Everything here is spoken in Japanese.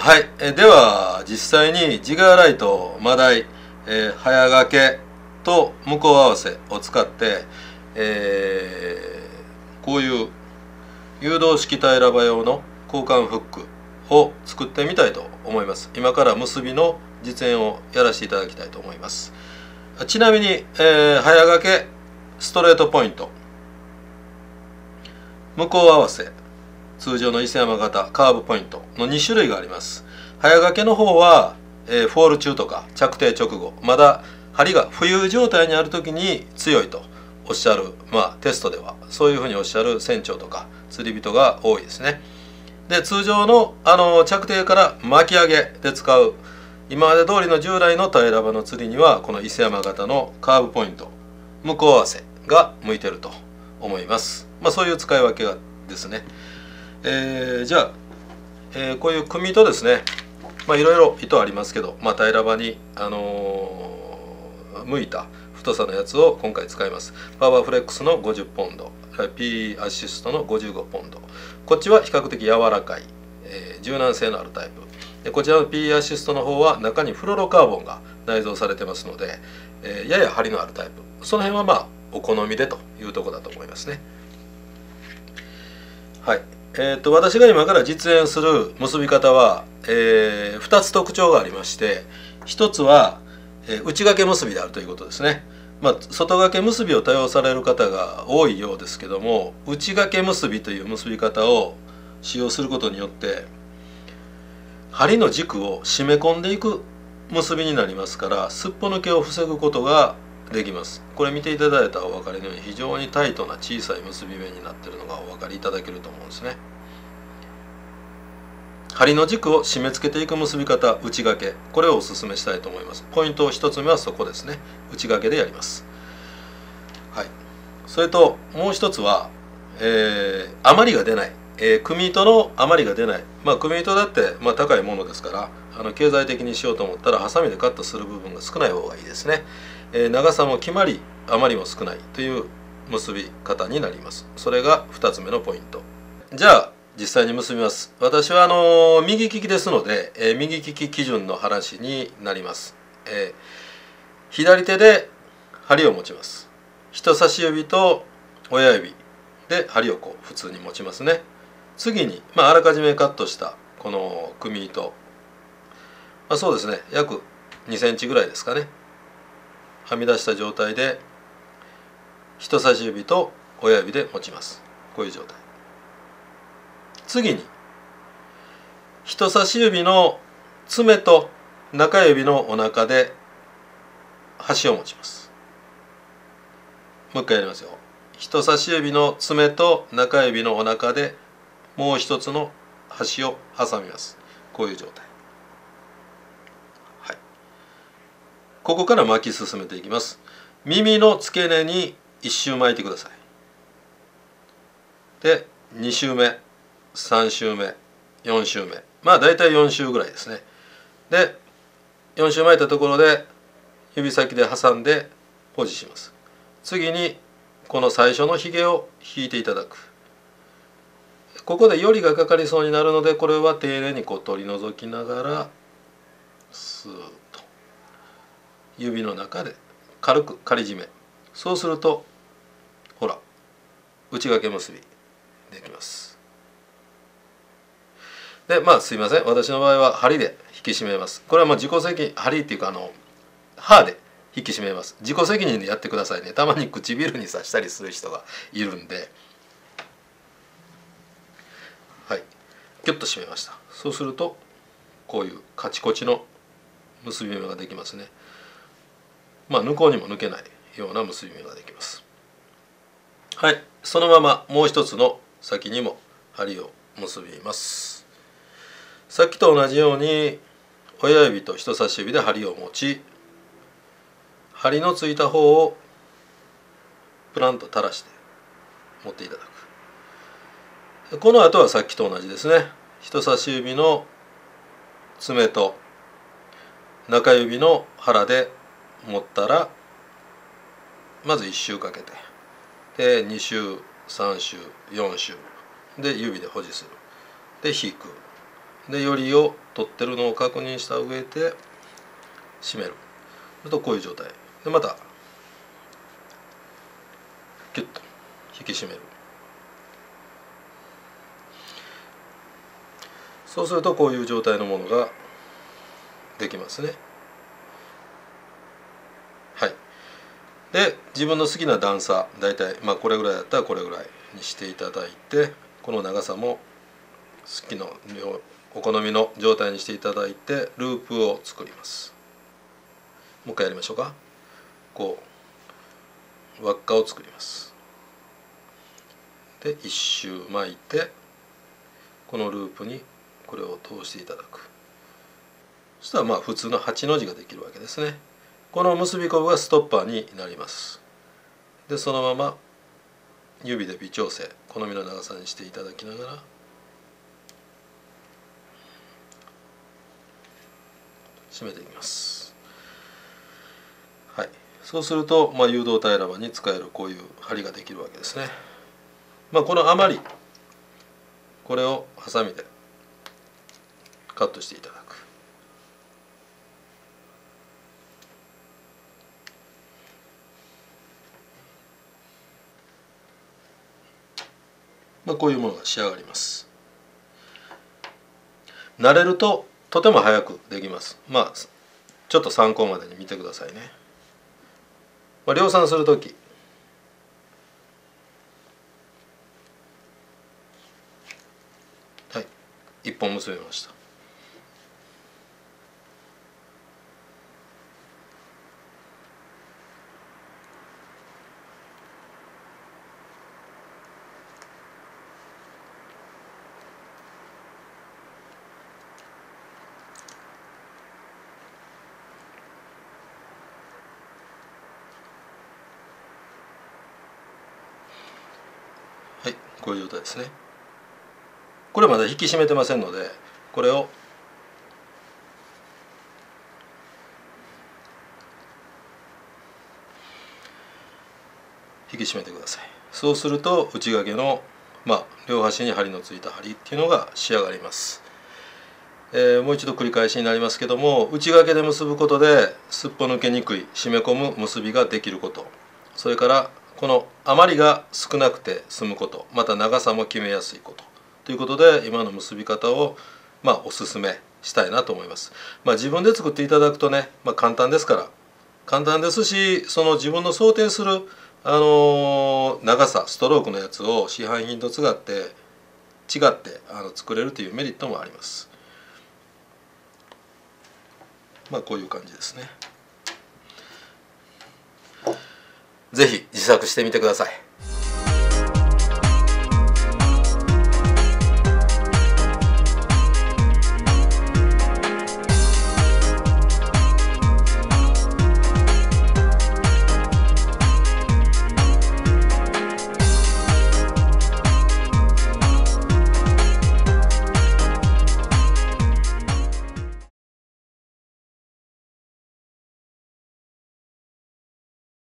はい、では実際にジガーライト、マダイ、早掛けと向こう合わせを使って、こういう誘導式平ら刃用の交換フックを作ってみたいと思います。今から結びの実演をやらせていただきたいと思います。ちなみに、早掛けストレートポイント、向こう合わせ通常の伊勢山型カーブポイントの2種類があります。早掛けの方は、フォール中とか着底直後、まだ針が浮遊状態にある時に強いとおっしゃる、テストではそういうふうにおっしゃる船長とか釣り人が多いですね。で、通常の着底から巻き上げで使う今まで通りの従来の平ら刃の釣りには、この伊勢山型のカーブポイント、向こう合わせが向いてると思います。そういう使い分けがですね。じゃあ、こういう組糸ですね、いろいろ糸ありますけど、平ら刃に、向いた太さのやつを今回使います。パワーフレックスの50ポンド、P アシストの55ポンド。こっちは比較的柔らかい、柔軟性のあるタイプで、こちらの P アシストの方は中にフロロカーボンが内蔵されてますので、やや張りのあるタイプ。その辺はお好みでというところだと思いますね。はい。私が今から実演する結び方は、2つ特徴がありまして、1つは、内掛け結びであるということですね。外掛け結びを多用される方が多いようですけども、内掛け結びという結び方を使用することによって針の軸を締め込んでいく結びになりますから、すっぽ抜けを防ぐことができます。これ見ていただいたらお分かりのように非常にタイトな小さい結び目になっているのがお分かりいただけると思うんですね。針の軸を締め付けていく結び方、内掛け、これをお勧めしたいと思います。ポイント1つ目はそこですね。内掛けでやります。はい。それともう1つは、余りが出ない、組糸の余りが出ない。組糸だって、高いものですから、経済的にしようと思ったらハサミでカットする部分が少ない方がいいですね。長さも決まり余りも少ないという結び方になります。それが2つ目のポイント。じゃあ実際に結びます。私は右利きですので、右利き基準の話になります。左手で針を持ちます。人差し指と親指で針を普通に持ちますね。次に、あらかじめカットしたこの組糸、そうですね、約2センチぐらいですかね、はみ出した状態で人差し指と親指で持ちます。こういう状態。次に人差し指の爪と中指のお腹で端を持ちます。もう一回やりますよ。人差し指の爪と中指のお腹でもう一つの端を挟みます。こういう状態。はい。ここから巻き進めていきます。耳の付け根に1周巻いてください。で、2周目、3周目、4周目、大体4周ぐらいですね。で、4周巻いたところで指先で挟んで保持します。次にこの最初のひげを引いていただく。ここでよりがかかりそうになるので、これは丁寧に取り除きながらスーッと指の中で軽く仮締め。そうするとほら、内掛け結びできます。で、すいません、私の場合は針で引き締めます。これは自己責任、針っていうか刃で引き締めます。自己責任でやってくださいね。たまに唇に刺したりする人がいるんで、はい、キュッと締めました。そうするとこういうカチコチの結び目ができますね。抜こうにも抜けないような結び目ができます。はい、そのままもう一つの先にも針を結びます。さっきと同じように親指と人差し指で針を持ち、針のついた方をプランと垂らして持っていただく。この後はさっきと同じですね。人差し指の爪と中指の腹で持ったら、まず1周かけて、で2周3周4周で指で保持する。で引く。 でよりを取ってるのを確認した上で締めると、こういう状態でまたキュッと引き締める。そうするとこういう状態のものができますね。はい。で自分の好きな段差、大体これぐらいだったらこれぐらいにしていただいて、この長さも好きのお好みの状態にしていただいて、ループを作ります。もう一回やりましょうか。こう輪っかを作ります。で一周巻いて、このループにこれを通していただく。そしたら普通の8の字ができるわけですね。この結びこぶがストッパーになります。でそのまま指で微調整、好みの長さにしていただきながら締めていきます。はい、そうすると、誘導タイラバに使えるこういう針ができるわけですね。この余り、これをハサミでカットしていただく。こういうものが仕上がります。慣れるととても早くできます。ちょっと参考までに見てくださいね。量産するとき、はい、1本結べました。はい、こういう状態ですね。これまだ引き締めてませんので、これを引き締めてください。そうすると内掛けの、両端に針のついた針っていうのが仕上がります。もう一度繰り返しになりますけども、内掛けで結ぶことですっぽ抜けにくい締め込む結びができること、それからこの余りが少なくて済むこと、また長さも決めやすいことということで、今の結び方をおすすめしたいなと思います。自分で作っていただくとね、簡単ですから、簡単ですし、その自分の想定する長さストロークのやつを市販品と違って作れるというメリットもあります。こういう感じですね。是非自作してみてください。